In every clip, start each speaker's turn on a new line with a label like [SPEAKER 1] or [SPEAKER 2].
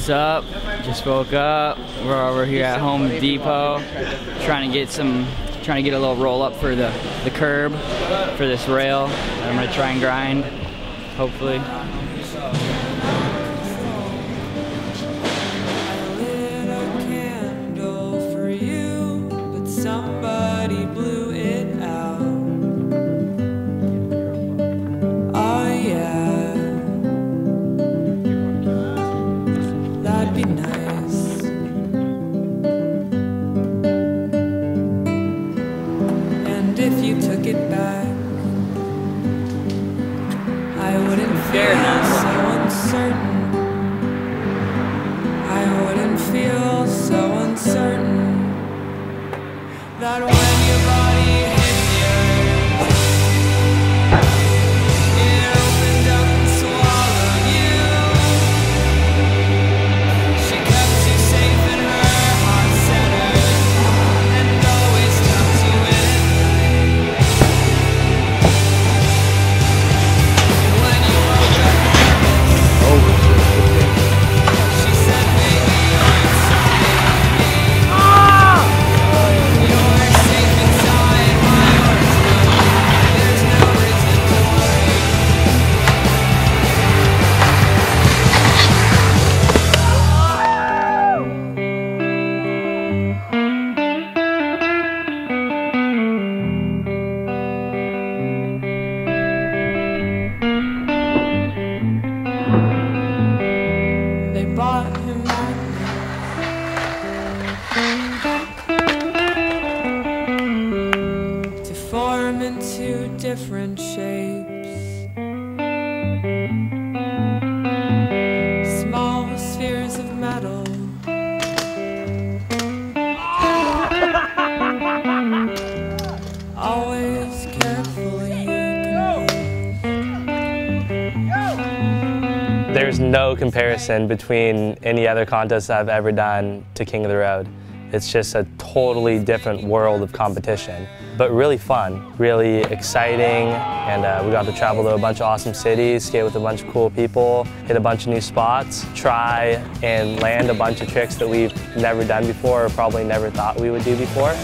[SPEAKER 1] What's up? Just woke up. We're over here at Home Depot trying to get a little roll up for the curb for this rail that I'm gonna try and grind, hopefully.
[SPEAKER 2] Somebody blew it out. Oh yeah, that'd be nice. And if you took it back, I wouldn't feel so uncertain. I wouldn't feel so uncertain. That when your body hit the earth, it opened up and swallowed you. She kept you safe in her heart center and always tucked you in at night. And when you woke up, she said, "Baby, you're sorry." Into different shapes, small spheres of metal. Always carefully concealed.
[SPEAKER 3] There's no comparison between any other contest I've ever done to King of the Road. It's just a totally different world of competition, but really fun, really exciting, and we got to travel to a bunch of awesome cities, skate with a bunch of cool people, hit a bunch of new spots, try and land a bunch of tricks that we've never done before or probably never thought we would do before.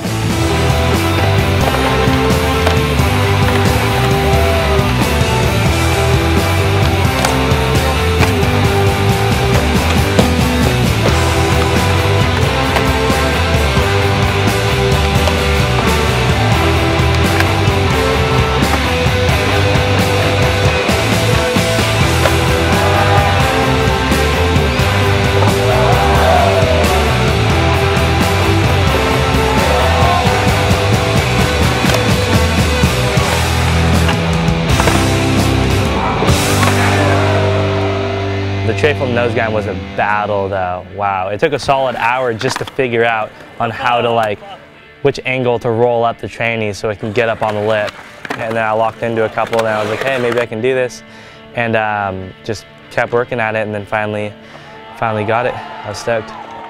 [SPEAKER 3] The tray flip nose grind was a battle though, wow. It took a solid hour just to figure out on how to which angle to roll up the tranny so it can get up on the lip. And then I locked into a couple and I was like, hey, maybe I can do this. And just kept working at it and then finally got it. I was stoked.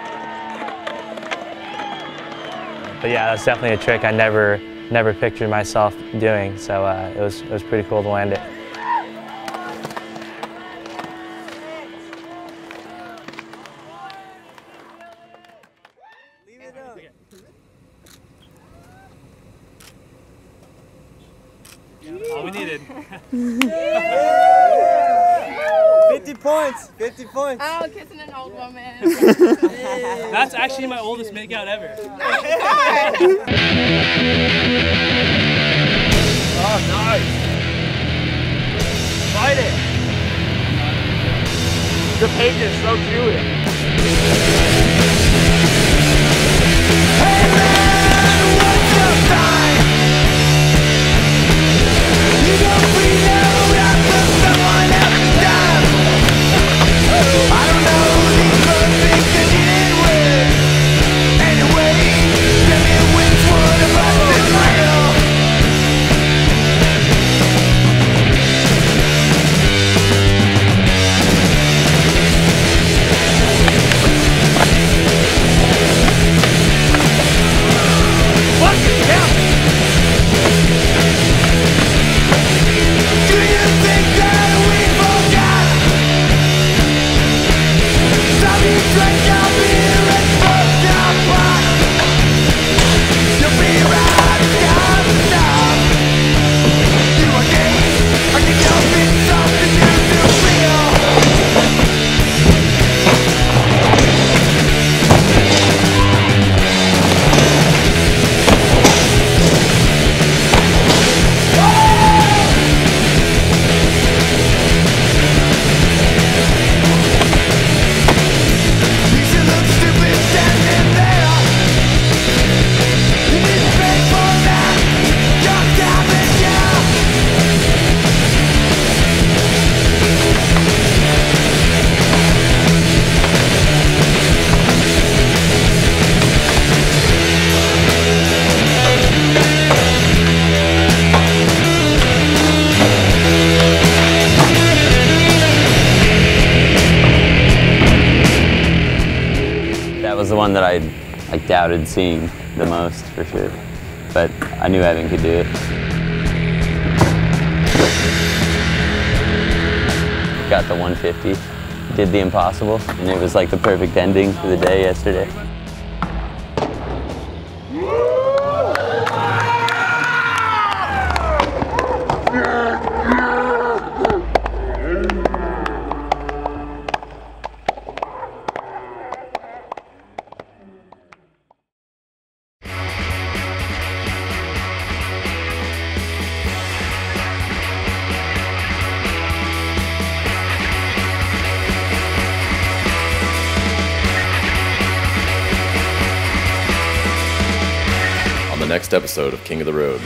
[SPEAKER 3] But yeah, that's definitely a trick I never pictured myself doing. So it was pretty cool to land it.
[SPEAKER 4] All we needed.
[SPEAKER 5] 50 points, 50 points.
[SPEAKER 6] Oh, kissing an old woman.
[SPEAKER 4] That's actually my oldest makeout ever.
[SPEAKER 5] Oh, nice. Fight it. The paint is so chewy.
[SPEAKER 6] was the one that I doubted seeing the most, for sure. But I knew Evan could do it. Got the 150, did the impossible, and it was like the perfect ending to the day yesterday.
[SPEAKER 7] The next episode of King of the Road.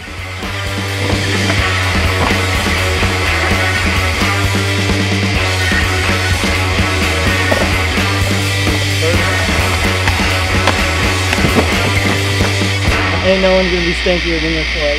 [SPEAKER 8] Ain't no one's gonna be stinkier than this leg.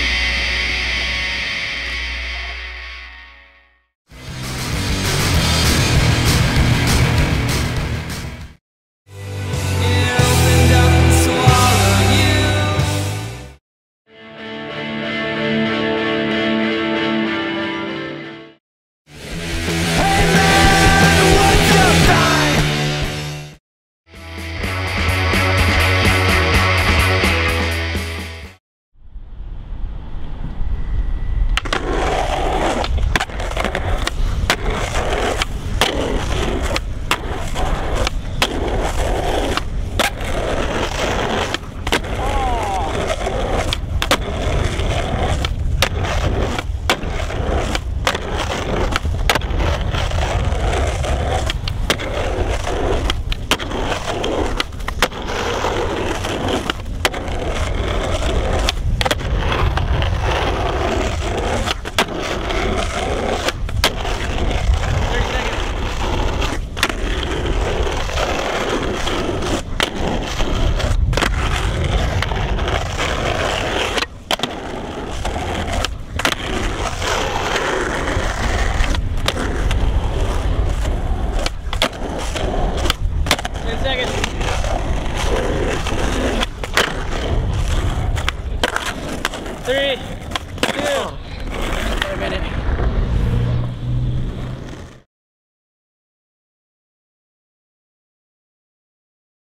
[SPEAKER 4] Three.